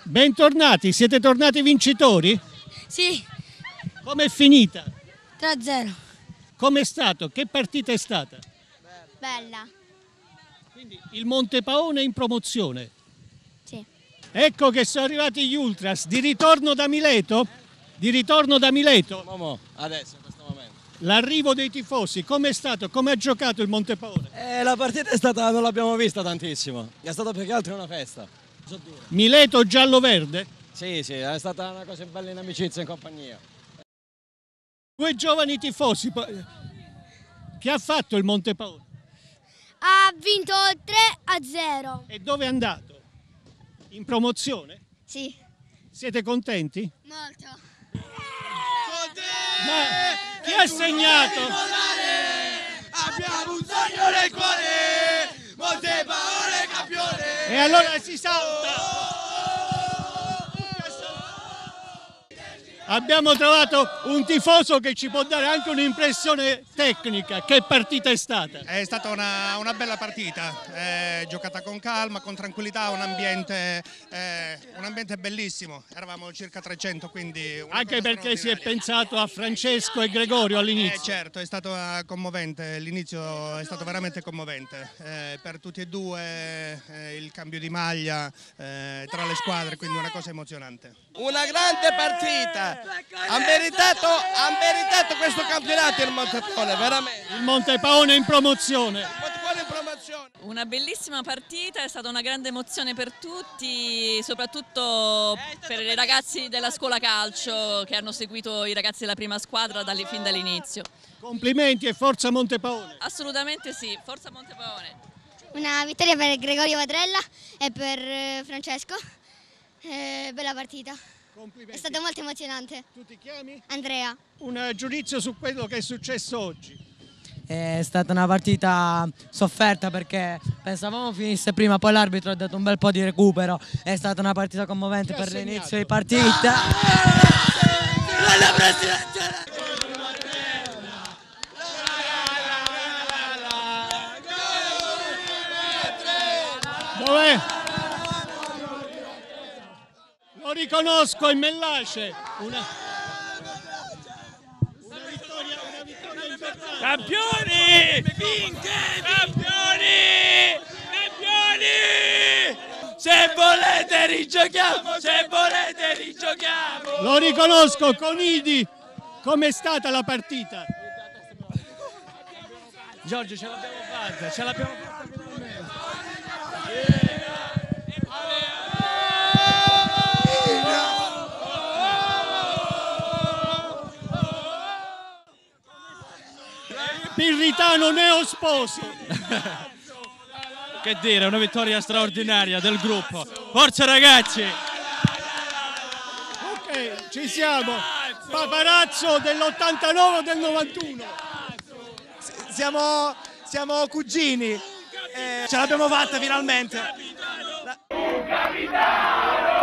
Bentornati, siete tornati vincitori? Sì. Com'è finita? 3-0. Com'è stato? Che partita è stata? Bella. Quindi il Montepaone in promozione. Sì. Ecco che sono arrivati gli Ultras, di ritorno da Mileto? Di ritorno da Mileto? Adesso, in questo momento. L'arrivo dei tifosi, com'è stato? Come ha giocato il Montepaone? La partita è stata, non l'abbiamo vista tantissimo, è stata più che altro una festa. Mileto giallo-verde? Sì, è stata una cosa bella in amicizia, in compagnia. Due giovani tifosi, che ha fatto il Montepaone? Ha vinto 3-0. E dove è andato? In promozione? Sì. Siete contenti? Molto. Ma chi ha segnato? Abbiamo un sogno nel cuore, Montepaone campione. E allora si salta! Abbiamo trovato un tifoso che ci può dare anche un'impressione tecnica. Che partita è stata? È stata una bella partita, giocata con calma, con tranquillità, un ambiente bellissimo. Eravamo circa 300, quindi... Anche perché si è pensato a Francesco e Gregorio all'inizio. Certo, è stato commovente, l'inizio è stato veramente commovente. Per tutti e due il cambio di maglia tra le squadre, quindi una cosa emozionante. Una grande partita, ha meritato questo campionato il Montepaone, veramente. Il Montepaone in promozione. Una bellissima partita, è stata una grande emozione per tutti, soprattutto per i ragazzi della scuola calcio che hanno seguito i ragazzi della prima squadra fin dall'inizio. Complimenti e forza Montepaone. Assolutamente sì, forza Montepaone. Una vittoria per Gregorio Vatrella e per Francesco. Bella partita. Complimenti. È stato molto emozionante. Tu ti chiami? Andrea. Un giudizio su quello che è successo oggi. È stata una partita sofferta perché pensavamo finisse prima, poi l'arbitro ha dato un bel po' di recupero. È stata una partita commovente per l'inizio di partita. Dov'è? Lo riconosco, è Mellace. Una vittoria importante. Campioni! Campioni! Se volete rigiochiamo, se volete rigiochiamo! Lo riconosco, Conidi. Com'è stata la partita? Giorgio, ce l'abbiamo fatta finalmente. Pirritano neosposo. Che dire, una vittoria straordinaria del gruppo. Forza ragazzi! Ok, ci siamo. Paparazzo dell'89 o del 91? Siamo cugini. Ce l'abbiamo fatta finalmente. Un capitano!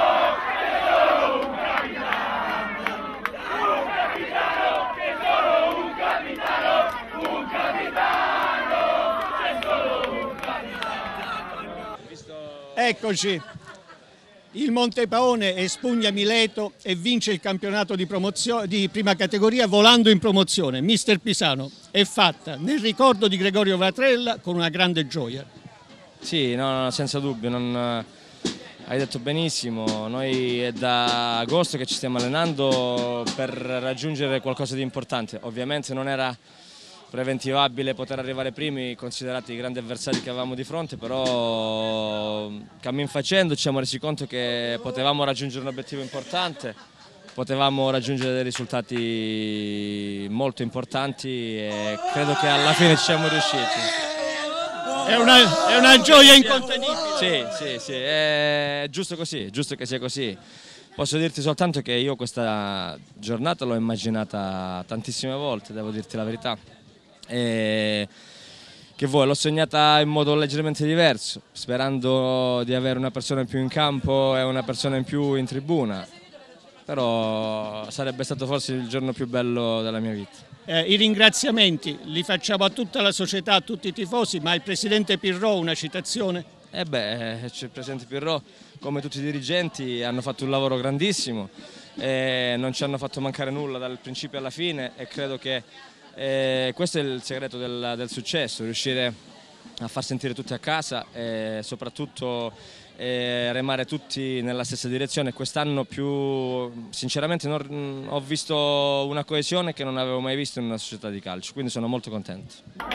Eccoci, il Montepaone espugna Mileto e vince il campionato di prima categoria volando in promozione. Mister Pisano, è fatta nel ricordo di Gregorio Vatrella con una grande gioia. Sì, no, senza dubbio, hai detto benissimo, noi è da agosto che ci stiamo allenando per raggiungere qualcosa di importante. Ovviamente non era preventivabile poter arrivare primi, considerati i grandi avversari che avevamo di fronte, però cammin facendo ci siamo resi conto che potevamo raggiungere un obiettivo importante, potevamo raggiungere dei risultati molto importanti e credo che alla fine ci siamo riusciti. È una gioia incontenibile. Sì, è giusto così, giusto che sia così. Posso dirti soltanto che io questa giornata l'ho immaginata tantissime volte, devo dirti la verità. E che vuoi, l'ho sognata in modo leggermente diverso, sperando di avere una persona in più in campo e una persona in più in tribuna, però sarebbe stato forse il giorno più bello della mia vita. I ringraziamenti li facciamo a tutta la società, a tutti i tifosi, ma il presidente Pirro una citazione? C'è il presidente Pirro, come tutti i dirigenti, hanno fatto un lavoro grandissimo, non ci hanno fatto mancare nulla dal principio alla fine e credo che questo è il segreto del successo, riuscire a far sentire tutti a casa e soprattutto remare tutti nella stessa direzione. Quest'anno sinceramente ho visto una coesione che non avevo mai visto in una società di calcio, quindi sono molto contento.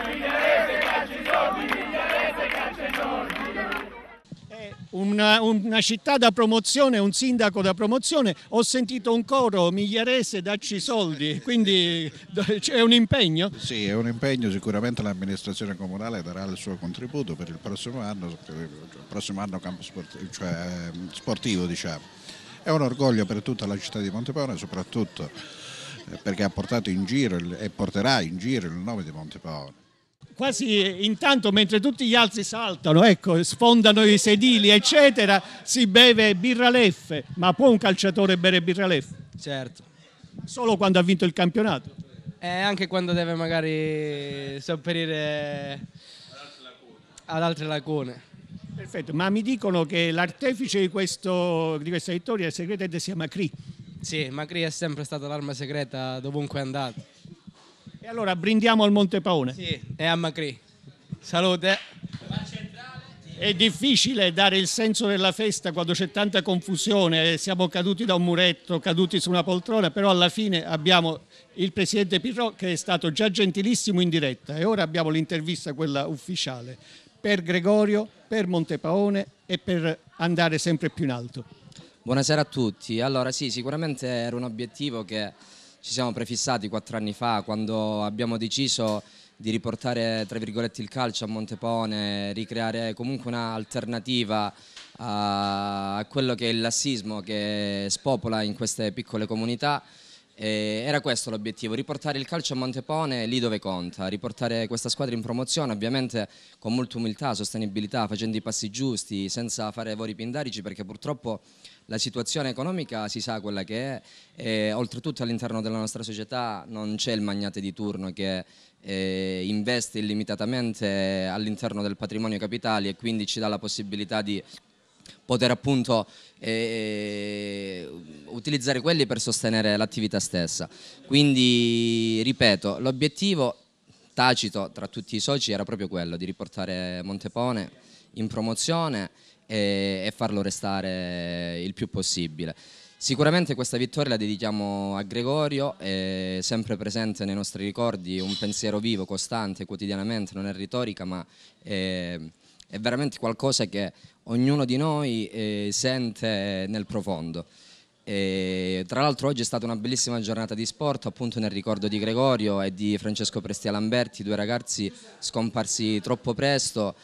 Una città da promozione, un sindaco da promozione, ho sentito un coro migliarese dacci i soldi, quindi c'è un impegno? Sì, è un impegno, sicuramente l'amministrazione comunale darà il suo contributo per il prossimo anno campo sportivo, diciamo. È un orgoglio per tutta la città di Montepone, soprattutto perché ha portato in giro e porterà in giro il nome di Montepone. Quasi intanto, mentre tutti gli altri saltano, ecco, sfondano i sedili eccetera, si beve birra Leffe. Ma può un calciatore bere birra Leffe? Certo. Solo quando ha vinto il campionato? E anche quando deve magari sopperire ad altre lacune. Perfetto, ma mi dicono che l'artefice di questa vittoria segreta si chiama Macri. Sì, Macri è sempre stata l'arma segreta dovunque è andato. E allora brindiamo al Montepaone. Sì, e a Macri. Salute. È difficile dare il senso della festa quando c'è tanta confusione, siamo caduti da un muretto, caduti su una poltrona, però alla fine abbiamo il presidente Pirro che è stato già gentilissimo in diretta e ora abbiamo l'intervista, quella ufficiale, per Gregorio, per Montepaone e per andare sempre più in alto. Buonasera a tutti. Allora sì, sicuramente era un obiettivo che ci siamo prefissati 4 anni fa quando abbiamo deciso di riportare tra virgolette il calcio a Montepone, ricreare comunque un'alternativa a quello che è il lassismo che spopola in queste piccole comunità. Era questo l'obiettivo, riportare il calcio a Montepone lì dove conta, riportare questa squadra in promozione, ovviamente con molta umiltà, sostenibilità, facendo i passi giusti, senza fare voli pindarici, perché purtroppo la situazione economica si sa quella che è e oltretutto all'interno della nostra società non c'è il magnate di turno che investe illimitatamente all'interno del patrimonio capitali e quindi ci dà la possibilità di poter appunto utilizzare quelli per sostenere l'attività stessa. Quindi ripeto, l'obiettivo tacito tra tutti i soci era proprio quello di riportare Montepone in promozione e farlo restare il più possibile. Sicuramente questa vittoria la dedichiamo a Gregorio, è sempre presente nei nostri ricordi, un pensiero vivo, costante, quotidianamente, non è retorica ma è veramente qualcosa che ognuno di noi sente nel profondo. Tra l'altro oggi è stata una bellissima giornata di sport, appunto nel ricordo di Gregorio e di Francesco Prestia Lamberti, 2 ragazzi scomparsi troppo presto.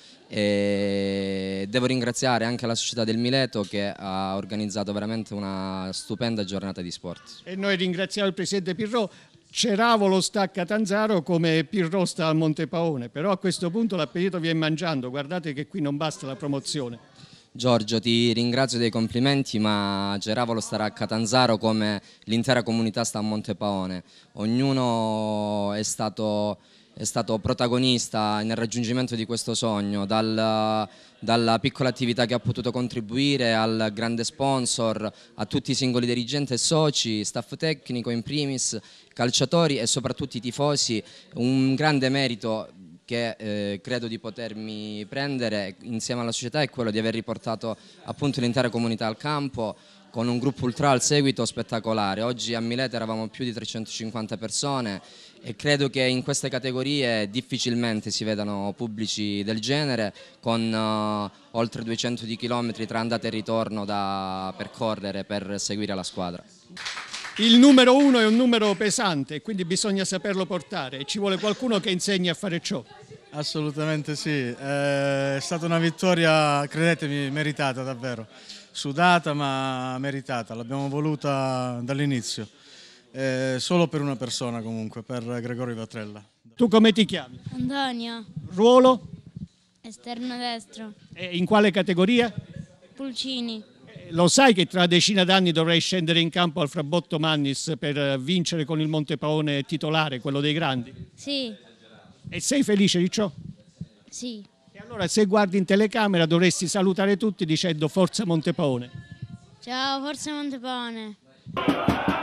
Devo ringraziare anche la società del Mileto che ha organizzato veramente una stupenda giornata di sport. E noi ringraziamo il presidente Pirro. Ceravolo sta a Catanzaro come Pirro sta al Montepaone, però a questo punto l'appetito viene mangiando, guardate che qui non basta la promozione. Giorgio, ti ringrazio dei complimenti, ma Ceravolo starà a Catanzaro come l'intera comunità sta a Montepaone. Ognuno è stato protagonista nel raggiungimento di questo sogno, dalla piccola attività che ha potuto contribuire al grande sponsor, a tutti i singoli dirigenti e soci, staff tecnico in primis, calciatori e soprattutto i tifosi. Un grande merito che credo di potermi prendere insieme alla società è quello di aver riportato appunto l'intera comunità al campo con un gruppo ultra al seguito spettacolare. Oggi a Mileto eravamo più di 350 persone e credo che in queste categorie difficilmente si vedano pubblici del genere, con oltre 200 di chilometri tra andata e ritorno da percorrere per seguire la squadra. Il numero 1 è un numero pesante, quindi bisogna saperlo portare e ci vuole qualcuno che insegni a fare ciò. Assolutamente sì, è stata una vittoria, credetemi, meritata davvero, sudata ma meritata, l'abbiamo voluta dall'inizio, solo per una persona comunque, per Gregorio Vatrella. Tu come ti chiami? Antonia. Ruolo? Esterno destro. E in quale categoria? Pulcini. Lo sai che tra una decina d'anni dovrai scendere in campo al Frabotto Mannis per vincere con il Montepaone titolare, quello dei grandi? Sì. E sei felice di ciò? Sì. E Allora, se guardi in telecamera dovresti salutare tutti dicendo Forza Montepaone. Ciao, Forza Montepaone.